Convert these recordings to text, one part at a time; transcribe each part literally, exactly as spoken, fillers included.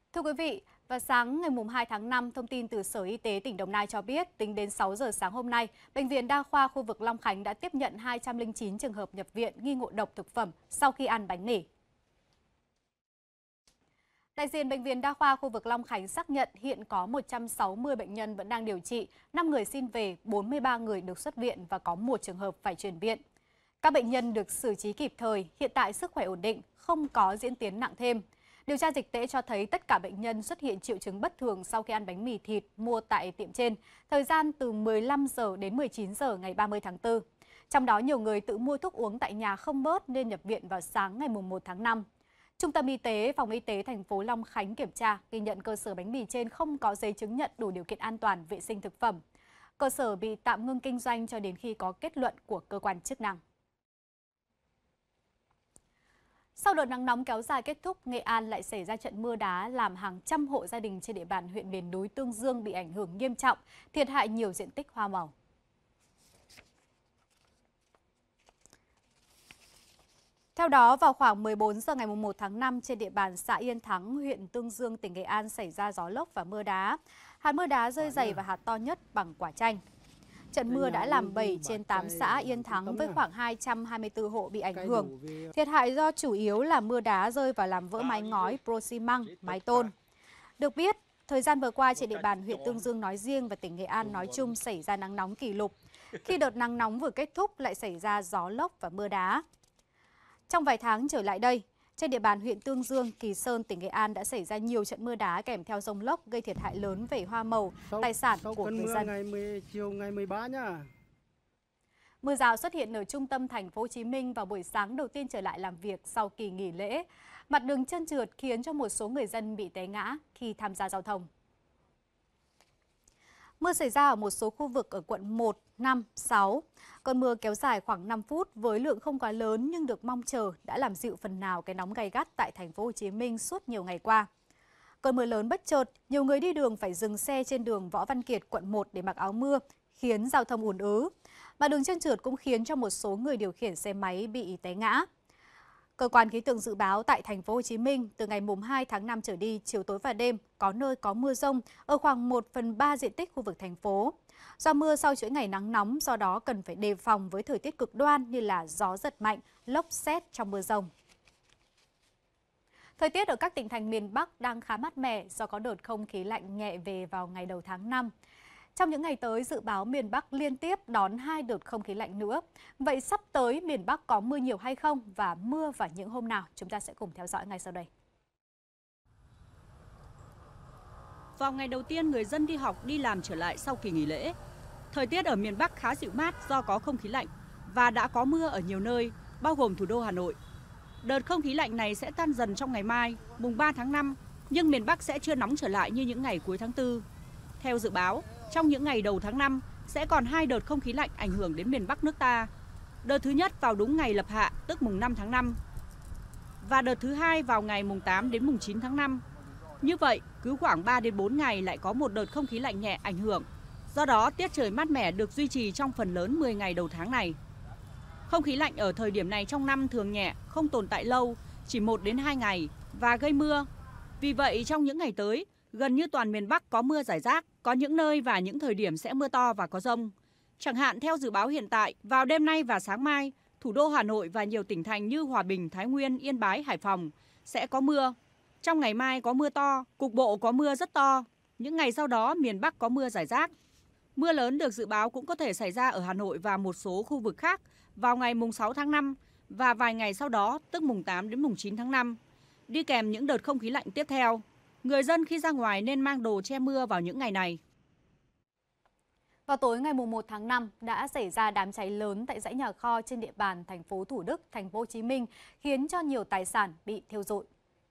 Thưa quý vị, vào sáng ngày hai tháng năm, thông tin từ Sở Y tế tỉnh Đồng Nai cho biết, tính đến sáu giờ sáng hôm nay, Bệnh viện Đa khoa khu vực Long Khánh đã tiếp nhận hai trăm lẻ chín trường hợp nhập viện nghi ngộ độc thực phẩm sau khi ăn bánh mì. Đại diện Bệnh viện Đa khoa khu vực Long Khánh xác nhận hiện có một trăm sáu mươi bệnh nhân vẫn đang điều trị, năm người xin về, bốn mươi ba người được xuất viện và có một trường hợp phải chuyển viện. Các bệnh nhân được xử trí kịp thời, hiện tại sức khỏe ổn định, không có diễn tiến nặng thêm. Điều tra dịch tễ cho thấy tất cả bệnh nhân xuất hiện triệu chứng bất thường sau khi ăn bánh mì thịt mua tại tiệm trên, thời gian từ mười lăm giờ đến mười chín giờ ngày ba mươi tháng tư. Trong đó nhiều người tự mua thuốc uống tại nhà không bớt nên nhập viện vào sáng ngày một tháng năm. Trung tâm Y tế, Phòng Y tế thành phố Long Khánh kiểm tra, ghi nhận cơ sở bánh mì trên không có giấy chứng nhận đủ điều kiện an toàn vệ sinh thực phẩm. Cơ sở bị tạm ngưng kinh doanh cho đến khi có kết luận của cơ quan chức năng. Sau đợt nắng nóng kéo dài kết thúc, Nghệ An lại xảy ra trận mưa đá làm hàng trăm hộ gia đình trên địa bàn huyện miền núi Tương Dương bị ảnh hưởng nghiêm trọng, thiệt hại nhiều diện tích hoa màu. Theo đó, vào khoảng mười bốn giờ ngày một tháng năm, trên địa bàn xã Yên Thắng, huyện Tương Dương, tỉnh Nghệ An xảy ra gió lốc và mưa đá. Hạt mưa đá rơi dày và hạt to nhất bằng quả chanh. Trận mưa đã làm bảy trên tám xã Yên Thắng với khoảng hai trăm hai mươi tư hộ bị ảnh hưởng. Thiệt hại do chủ yếu là mưa đá rơi và làm vỡ mái ngói, pro xi măng, mái tôn. Được biết, thời gian vừa qua trên địa bàn huyện Tương Dương nói riêng và tỉnh Nghệ An nói chung xảy ra nắng nóng kỷ lục. Khi đợt nắng nóng vừa kết thúc lại xảy ra gió lốc và mưa đá. Trong vài tháng trở lại đây, trên địa bàn huyện Tương Dương, Kỳ Sơn, tỉnh Nghệ An đã xảy ra nhiều trận mưa đá kèm theo dông lốc gây thiệt hại lớn về hoa màu, sau, tài sản sau của cơn người mưa dân. Ngày mười, chiều ngày mười ba nhá. Mưa rào xuất hiện ở trung tâm thành phố Hồ Chí Minh vào buổi sáng đầu tiên trở lại làm việc sau kỳ nghỉ lễ. Mặt đường trơn trượt khiến cho một số người dân bị té ngã khi tham gia giao thông. Mưa xảy ra ở một số khu vực ở quận một, năm, sáu. Cơn mưa kéo dài khoảng năm phút với lượng không quá lớn nhưng được mong chờ đã làm dịu phần nào cái nóng gay gắt tại thành phố Hồ Chí Minh suốt nhiều ngày qua. Cơn mưa lớn bất chợt, nhiều người đi đường phải dừng xe trên đường Võ Văn Kiệt, quận một để mặc áo mưa, khiến giao thông ùn ứ. Mặt đường trơn trượt cũng khiến cho một số người điều khiển xe máy bị té ngã. Cơ quan khí tượng dự báo tại thành phố Hồ Chí Minh từ ngày hai tháng năm trở đi, chiều tối và đêm có nơi có mưa rông ở khoảng một phần ba diện tích khu vực thành phố. Do mưa sau chuỗi ngày nắng nóng, do đó cần phải đề phòng với thời tiết cực đoan như là gió giật mạnh, lốc sét trong mưa rông. Thời tiết ở các tỉnh thành miền Bắc đang khá mát mẻ do có đợt không khí lạnh nhẹ về vào ngày đầu tháng năm. Trong những ngày tới, dự báo miền Bắc liên tiếp đón hai đợt không khí lạnh nữa. Vậy sắp tới miền Bắc có mưa nhiều hay không và mưa vào những hôm nào? Chúng ta sẽ cùng theo dõi ngay sau đây. Vào ngày đầu tiên, người dân đi học, đi làm trở lại sau kỳ nghỉ lễ. Thời tiết ở miền Bắc khá dịu mát do có không khí lạnh và đã có mưa ở nhiều nơi, bao gồm thủ đô Hà Nội. Đợt không khí lạnh này sẽ tan dần trong ngày mai, mùng ba tháng năm, nhưng miền Bắc sẽ chưa nóng trở lại như những ngày cuối tháng tư. Theo dự báo, trong những ngày đầu tháng năm sẽ còn hai đợt không khí lạnh ảnh hưởng đến miền Bắc nước ta. Đợt thứ nhất vào đúng ngày lập hạ, tức mùng năm tháng năm. Và đợt thứ hai vào ngày mùng tám đến mùng chín tháng năm. Như vậy, cứ khoảng ba đến bốn ngày lại có một đợt không khí lạnh nhẹ ảnh hưởng. Do đó, tiết trời mát mẻ được duy trì trong phần lớn mười ngày đầu tháng này. Không khí lạnh ở thời điểm này trong năm thường nhẹ, không tồn tại lâu, chỉ một đến hai ngày và gây mưa. Vì vậy, trong những ngày tới, gần như toàn miền Bắc có mưa rải rác, có những nơi và những thời điểm sẽ mưa to và có dông. Chẳng hạn theo dự báo hiện tại, vào đêm nay và sáng mai, thủ đô Hà Nội và nhiều tỉnh thành như Hòa Bình, Thái Nguyên, Yên Bái, Hải Phòng sẽ có mưa. Trong ngày mai có mưa to, cục bộ có mưa rất to. Những ngày sau đó miền Bắc có mưa rải rác. Mưa lớn được dự báo cũng có thể xảy ra ở Hà Nội và một số khu vực khác vào ngày mùng sáu tháng năm và vài ngày sau đó, tức mùng tám đến mùng chín tháng năm. Đi kèm những đợt không khí lạnh tiếp theo. Người dân khi ra ngoài nên mang đồ che mưa vào những ngày này. Vào tối ngày một tháng năm đã xảy ra đám cháy lớn tại dãy nhà kho trên địa bàn thành phố Thủ Đức, thành phố Hồ Chí Minh, khiến cho nhiều tài sản bị thiêu rụi.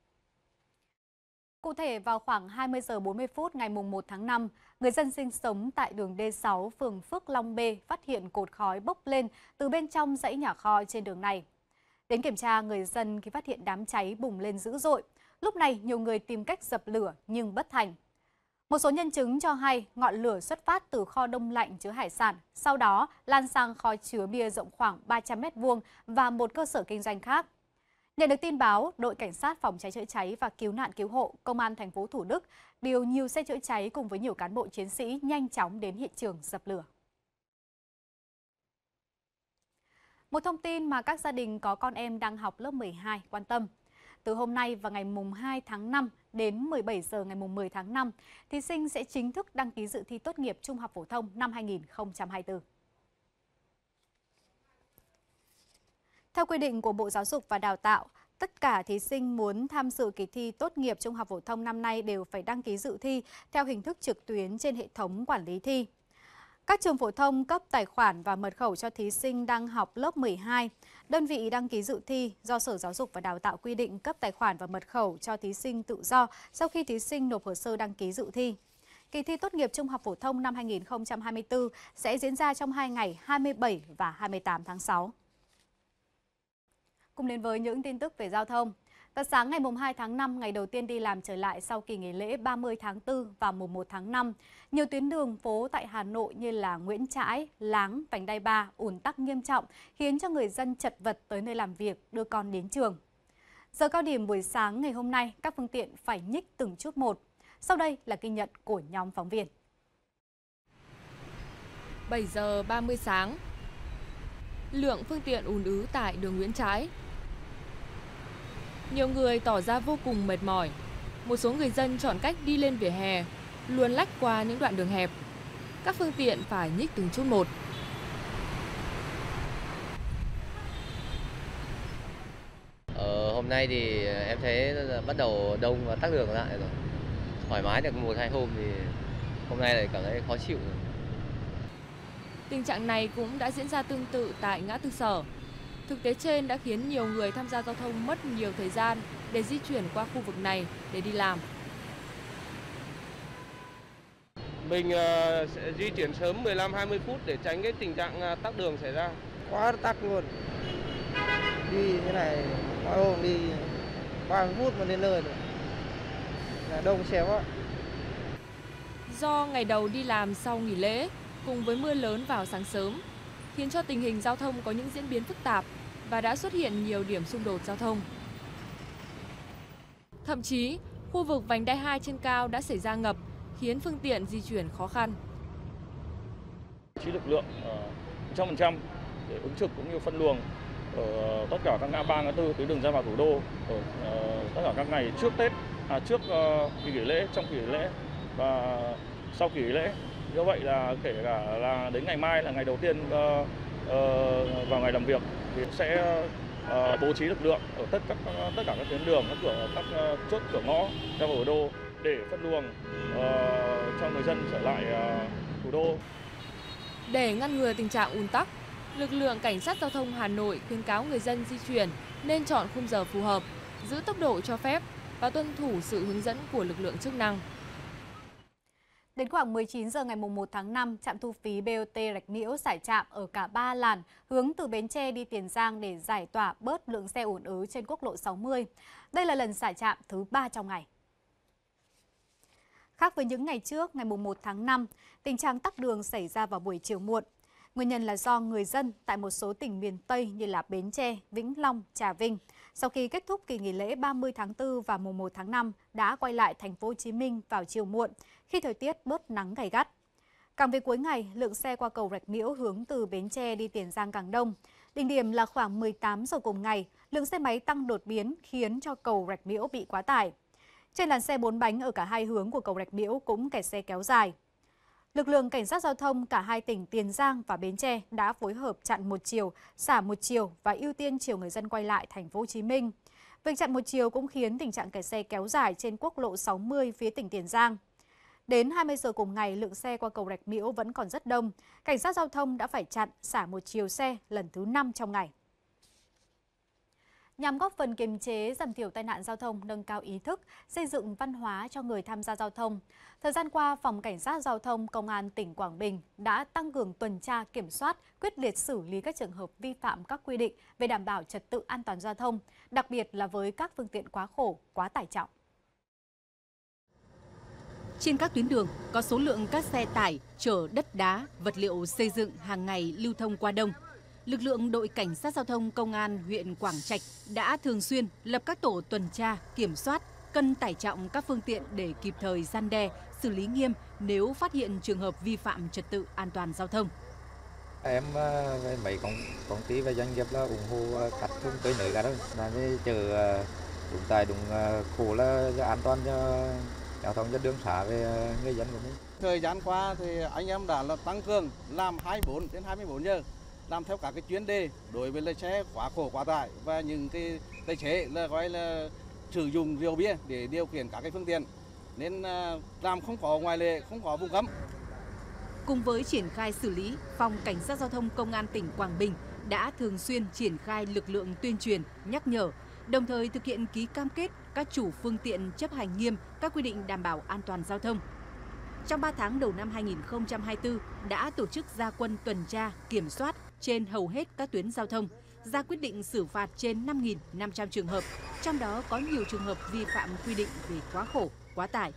Cụ thể, vào khoảng hai mươi giờ bốn mươi phút ngày một tháng năm, người dân sinh sống tại đường D sáu, phường Phước Long B phát hiện cột khói bốc lên từ bên trong dãy nhà kho trên đường này. Đến kiểm tra, người dân khi phát hiện đám cháy bùng lên dữ dội. Lúc này, nhiều người tìm cách dập lửa nhưng bất thành. Một số nhân chứng cho hay ngọn lửa xuất phát từ kho đông lạnh chứa hải sản, sau đó lan sang kho chứa bia rộng khoảng ba trăm mét vuông và một cơ sở kinh doanh khác. Nhận được tin báo, đội cảnh sát phòng cháy chữa cháy và cứu nạn cứu hộ Công an thành phố Thủ Đức điều nhiều xe chữa cháy cùng với nhiều cán bộ chiến sĩ nhanh chóng đến hiện trường dập lửa. Một thông tin mà các gia đình có con em đang học lớp mười hai quan tâm. Từ hôm nay và ngày mùng hai tháng năm đến mười bảy giờ ngày mùng mười tháng năm, thí sinh sẽ chính thức đăng ký dự thi tốt nghiệp trung học phổ thông năm hai nghìn không trăm hai mươi tư. Theo quy định của Bộ Giáo dục và Đào tạo, tất cả thí sinh muốn tham dự kỳ thi tốt nghiệp trung học phổ thông năm nay đều phải đăng ký dự thi theo hình thức trực tuyến trên hệ thống quản lý thi. Các trường phổ thông cấp tài khoản và mật khẩu cho thí sinh đang học lớp mười hai. Đơn vị đăng ký dự thi do Sở Giáo dục và Đào tạo quy định cấp tài khoản và mật khẩu cho thí sinh tự do sau khi thí sinh nộp hồ sơ đăng ký dự thi. Kỳ thi tốt nghiệp trung học phổ thông năm hai nghìn không trăm hai mươi tư sẽ diễn ra trong hai ngày hai mươi bảy và hai mươi tám tháng sáu. Cùng đến với những tin tức về giao thông. Vào sáng ngày mùng hai tháng năm, ngày đầu tiên đi làm trở lại sau kỳ nghỉ lễ ba mươi tháng tư và mùng một tháng năm, nhiều tuyến đường phố tại Hà Nội như là Nguyễn Trãi, Láng, Vành Đai ba ùn tắc nghiêm trọng, khiến cho người dân chật vật tới nơi làm việc, đưa con đến trường. Giờ cao điểm buổi sáng ngày hôm nay, các phương tiện phải nhích từng chút một. Sau đây là ghi nhận của nhóm phóng viên. bảy giờ ba mươi sáng, lượng phương tiện ùn ứ tại đường Nguyễn Trãi. Nhiều người tỏ ra vô cùng mệt mỏi. Một số người dân chọn cách đi lên vỉa hè, luồn lách qua những đoạn đường hẹp. Các phương tiện phải nhích từng chút một. Ờ, hôm nay thì em thấy bắt đầu đông và tắc đường lại rồi. Thoải mái được một hai hôm thì hôm nay lại cảm thấy khó chịu rồi. Tình trạng này cũng đã diễn ra tương tự tại ngã tư Sở. Thực tế trên đã khiến nhiều người tham gia giao thông mất nhiều thời gian để di chuyển qua khu vực này để đi làm. Mình uh, sẽ di chuyển sớm mười lăm đến hai mươi phút để tránh cái tình trạng uh, tắc đường xảy ra. Quá tắc luôn. Đi như này, mỗi hôm đi ba mươi phút mà đến nơi rồi. Là đông xe quá. Do ngày đầu đi làm sau nghỉ lễ, cùng với mưa lớn vào sáng sớm, khiến cho tình hình giao thông có những diễn biến phức tạp và đã xuất hiện nhiều điểm xung đột giao thông. Thậm chí, khu vực vành đai hai trên cao đã xảy ra ngập, khiến phương tiện di chuyển khó khăn. Chỉ lực lượng một trăm phần trăm để ứng trực cũng như phân luồng ở tất cả các ngã ba ngã tư tuyến đường ra vào thủ đô ở tất cả các ngày trước Tết, à, trước kỳ nghỉ lễ, trong kỳ nghỉ lễ và sau kỳ nghỉ lễ. Như vậy là kể cả là đến ngày mai là ngày đầu tiên uh, uh, vào ngày làm việc thì sẽ uh, bố trí lực lượng ở tất cả tất cả các tuyến đường, các cửa các uh, chốt cửa ngõ ra vào thủ đô để phân luồng uh, cho người dân trở lại uh, thủ đô. Để ngăn ngừa tình trạng ùn tắc, lực lượng cảnh sát giao thông Hà Nội khuyến cáo người dân di chuyển nên chọn khung giờ phù hợp, giữ tốc độ cho phép và tuân thủ sự hướng dẫn của lực lượng chức năng. Đến khoảng mười chín giờ ngày mùng một tháng năm, trạm thu phí bê o tê Rạch Miễu xả trạm ở cả ba làn hướng từ Bến Tre đi Tiền Giang để giải tỏa bớt lượng xe ùn ứ trên quốc lộ sáu mươi. Đây là lần xả trạm thứ ba trong ngày. Khác với những ngày trước, ngày mùng một tháng năm, tình trạng tắc đường xảy ra vào buổi chiều muộn. Nguyên nhân là do người dân tại một số tỉnh miền Tây như là Bến Tre, Vĩnh Long, Trà Vinh, sau khi kết thúc kỳ nghỉ lễ ba mươi tháng tư và mùng một tháng năm đã quay lại thành phố Hồ Chí Minh vào chiều muộn khi thời tiết bớt nắng gay gắt. Càng về cuối ngày, lượng xe qua cầu Rạch Miễu hướng từ Bến Tre đi Tiền Giang càng đông. Đỉnh điểm là khoảng mười tám giờ cùng ngày, lượng xe máy tăng đột biến khiến cho cầu Rạch Miễu bị quá tải. Trên làn xe bốn bánh ở cả hai hướng của cầu Rạch Miễu cũng kẹt xe kéo dài. Lực lượng cảnh sát giao thông cả hai tỉnh Tiền Giang và Bến Tre đã phối hợp chặn một chiều, xả một chiều và ưu tiên chiều người dân quay lại thành phố Hồ Chí Minh. Việc chặn một chiều cũng khiến tình trạng kẹt xe kéo dài trên quốc lộ sáu mươi phía tỉnh Tiền Giang. Đến hai mươi giờ cùng ngày, lượng xe qua cầu Rạch Miễu vẫn còn rất đông. Cảnh sát giao thông đã phải chặn, xả một chiều xe lần thứ năm trong ngày. Nhằm góp phần kiềm chế, giảm thiểu tai nạn giao thông, nâng cao ý thức, xây dựng văn hóa cho người tham gia giao thông. Thời gian qua, Phòng Cảnh sát Giao thông Công an tỉnh Quảng Bình đã tăng cường tuần tra, kiểm soát, quyết liệt xử lý các trường hợp vi phạm các quy định về đảm bảo trật tự an toàn giao thông, đặc biệt là với các phương tiện quá khổ, quá tải trọng. Trên các tuyến đường có số lượng các xe tải chở đất đá, vật liệu xây dựng hàng ngày lưu thông qua đông. lực lượng đội cảnh sát giao thông công an huyện Quảng Trạch đã thường xuyên lập các tổ tuần tra, kiểm soát, cân tải trọng các phương tiện để kịp thời răn đe, xử lý nghiêm nếu phát hiện trường hợp vi phạm trật tự an toàn giao thông. Em với mấy công, công ty và doanh nghiệp là ủng hộ cắt không tới nơi cả đâu, là cái chờ đúng tài đúng khổ là an toàn cho giao thông cho đường xá về người dân của mình. Thời gian qua thì anh em đã là tăng cường làm hai mươi bốn trên hai mươi bốn giờ, làm theo các cái chuyên đề đối với lái xe quá khổ quá tải và những cái tài xế là gọi là sử dụng rượu bia để điều khiển các cái phương tiện, nên làm không có ngoại lệ, không có vùng cấm. Cùng với triển khai xử lý, Phòng Cảnh sát Giao thông Công an tỉnh Quảng Bình đã thường xuyên triển khai lực lượng tuyên truyền, nhắc nhở, đồng thời thực hiện ký cam kết các chủ phương tiện chấp hành nghiêm các quy định đảm bảo an toàn giao thông. Trong ba tháng đầu năm hai nghìn không trăm hai mươi tư đã tổ chức ra quân tuần tra, kiểm soát trên hầu hết các tuyến giao thông, ra quyết định xử phạt trên năm nghìn năm trăm trường hợp, trong đó có nhiều trường hợp vi phạm quy định về quá khổ, quá tải.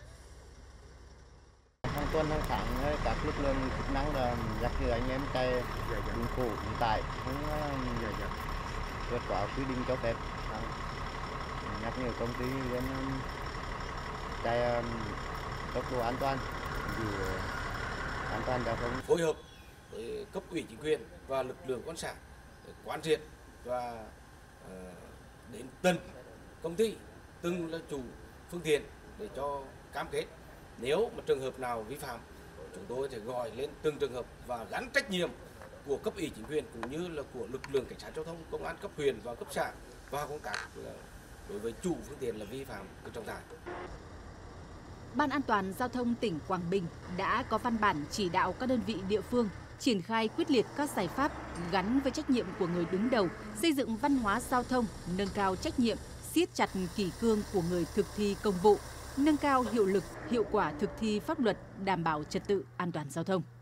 Hàng tuần hàng tháng các lực lượng chức năng là nhắc nhở anh em chạy đúng khổ đúng tải, không vượt quá quy định cho phép, nhắc nhở công ty lên chạy tốc độ an toàn, giữ an toàn giao thông. Phối hợp với cấp ủy chính quyền và lực lượng công an xã quán triệt và uh, đến từng công ty, từng là chủ phương tiện để cho cam kết nếu mà trường hợp nào vi phạm chúng tôi sẽ gọi lên từng trường hợp và gắn trách nhiệm của cấp ủy chính quyền cũng như là của lực lượng cảnh sát giao thông, công an cấp huyện và cấp xã vào công tác đối với chủ phương tiện là vi phạm cái trọng tải. Ban An toàn Giao thông tỉnh Quảng Bình đã có văn bản chỉ đạo các đơn vị địa phương triển khai quyết liệt các giải pháp gắn với trách nhiệm của người đứng đầu, xây dựng văn hóa giao thông, nâng cao trách nhiệm, siết chặt kỷ cương của người thực thi công vụ, nâng cao hiệu lực, hiệu quả thực thi pháp luật, đảm bảo trật tự an toàn giao thông.